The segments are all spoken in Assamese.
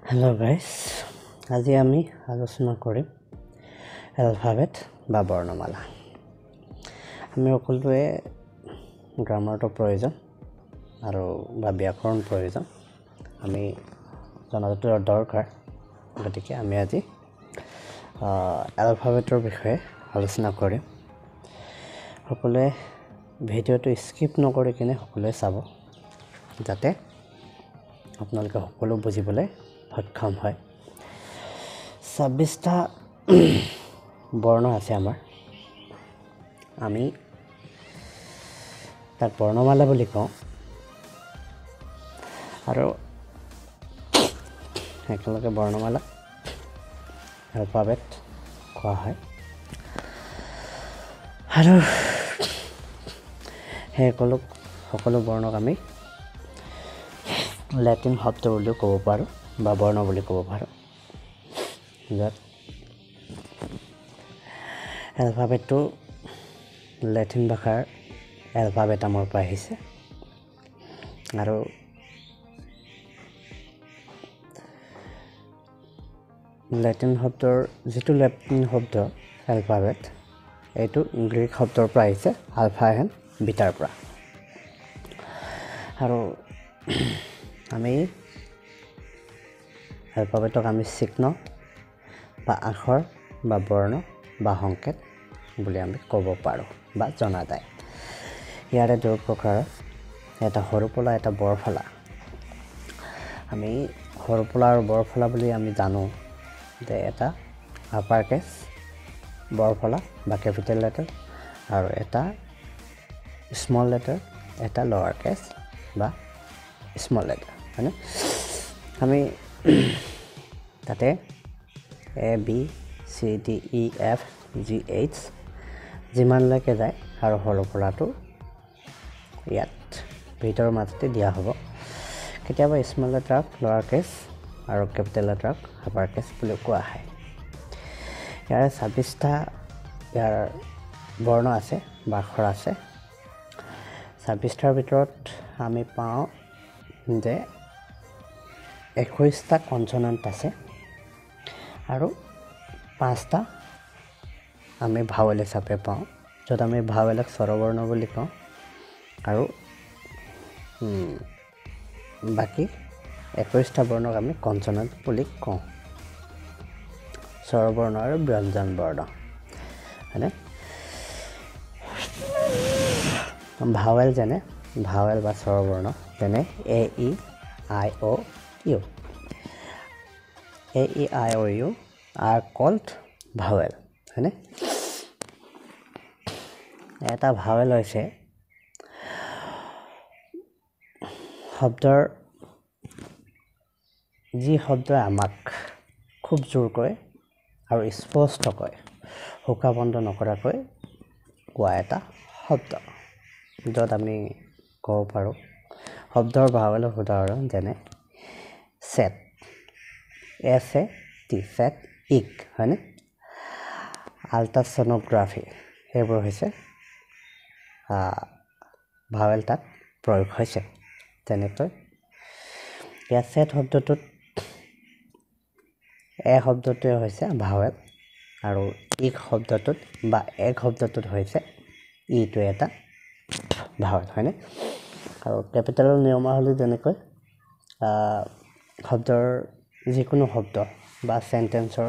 Hello guys, আজি আমি আলোচনা কৰিম এলফাবেট বা বৰ্ণমালা। আমি সকলোৱে গ্ৰামাৰটো প্ৰয়োজন আৰু বা ব্যাকৰণ প্ৰয়োজন। আমি জনাটো দৰকাৰ। গতিকে আমি আজি এলফাবেটৰ বিষয়ে আলোচনা কৰিম। সকলোৱে ভিডিঅ'টো স্কিপ নকৰি কিনে সকলোৱে চাব, যাতে আপোনালোকে সকলো বুজিবলৈ সক্ষম হয়। 26টা বৰ্ণ আছে আমাৰ। আমি তাক বৰ্ণমালা বুলি কওঁ আৰু একেলগে বৰ্ণমালা এলফাবেট কোৱা হয়। আৰু সেই সকলো বৰ্ণক আমি লেটিন শব্দ বুলিও ক'ব পাৰোঁ বা বৰ্ণ বুলি ক'ব পাৰোঁ। য'ত এলফাবেটটো লেটিন ভাষাৰ এলফাবেটামৰ পৰা আহিছে আৰু লেটিন শব্দ এলফাবেট, এইটো গ্ৰীক শব্দৰ পৰা আহিছে, আলফা এণ্ড বিটাৰ পৰা। আৰু আমি এলফাবেটক আমি চিহ্ন বা আখৰ বা বৰ্ণ বা সংকেত বুলি আমি ক'ব পাৰোঁ বা জনা যায়। ইয়াৰে দুই প্ৰকাৰৰ, এটা সৰুফলা, এটা বৰফলা। আমি সৰুফলা আৰু বৰফলা বুলি আমি জানো যে এটা আপাৰ কেছ বৰফলা বা কেপিটেল লেটাৰ আৰু এটা স্মল লেটাৰ, এটা লৱাৰ কেছ বা স্মল লেটাৰ, হয়নে? আমি তাতে ABCDEFGH যিমানলৈকে যায় আৰু সৰুফলাটো ইয়াত ভিতৰৰ মাজতে দিয়া হ'ব। কেতিয়াবা স্মল লেটাৰক লৱাৰ কেছ আৰু কেপিটেল লেটাৰক আপাৰ কেছ বুলি কোৱা হয়। ইয়াৰে 26টা বৰ্ণ আছে বা আখৰ আছে। 26টাৰ ভিতৰত আমি পাওঁ যে 21টা কনচনেণ্ট আছে আৰু 5টা আমি ভাৱেল হিচাপে পাওঁ, য'ত আমি ভাৱেলক স্বৰবৰ্ণ বুলি কওঁ আৰু বাকী 21টা বৰ্ণক আমি কনচনেণ্ট বুলি কওঁ, স্বৰবৰ্ণ আৰু ব্যঞ্জন বৰ্ণ, হয়নে? ভাৱেল বা স্বৰবৰ্ণ যেনে AEIOU are called vowel, হয়নে? এটা ভাৱেল হৈছে যি শব্দই আমাক খুব জোৰকৈ আৰু স্পষ্টকৈ শোকা বন্ধ নকৰাকৈ কোৱা এটা শব্দ, য'ত আমি ক'ব পাৰোঁ শব্দৰ ভাৱেলৰ উদাহৰণ যেনে চেট, SAT, ইক, হয়নে? আল্ট্ৰাছ'ন'গ্ৰাফি, সেইবোৰ হৈছে ভাৱেল তাত প্ৰয়োগ হৈছে। তেনেকৈ ইয়াত চেট শব্দটোত শব্দটোৱে হৈছে ভাৱেল আৰু ইক শব্দটোত বা শব্দটোত হৈছে ইটোৱে এটা ভাৱেল, হয়নে? আৰু কেপিটেলৰ নিয়মাৱলী যেনেকৈ শব্দৰ যিকোনো শব্দ বা চেণ্টেন্সৰ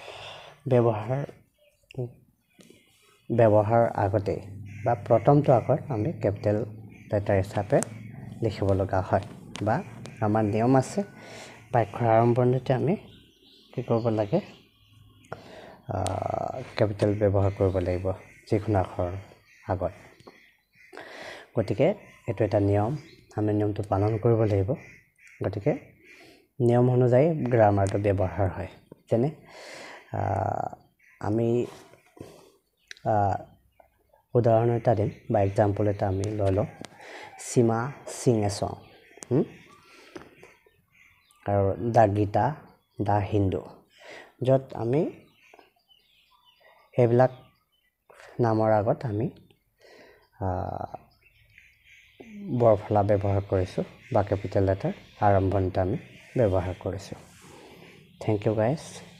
ব্যৱহাৰ আগতে বা প্ৰথমটো আখৰ আমি কেপিটেল লেটাৰ হিচাপে লিখিব লগা হয়, বা আমাৰ নিয়ম আছে বাক্যৰ আৰম্ভণিতে আমি কি কৰিব লাগে, কেপিটেল ব্যৱহাৰ কৰিব লাগিব যিকোনো আখৰৰ আগত। গতিকে এইটো এটা নিয়ম, আমি নিয়মটো পালন কৰিব লাগিব। গতিকে নিয়ম অনুযায়ী গ্ৰামাৰটো ব্যৱহাৰ হয়। যেনে আমি উদাহৰণ এটা দিম বা এক্সাম্পল এটা আমি লৈ লওঁ, সীমা সিং এ সং আৰু দ্য গীতা, দ্য হিন্দু, য'ত আমি সেইবিলাক নামৰ আগত আমি বৰফলা ব্যৱহাৰ কৰিছোঁ বা কেপিটেল লেটাৰ আৰম্ভণিতে আমি ব্যৱহাৰ কৰিছোঁ। Thank you guys.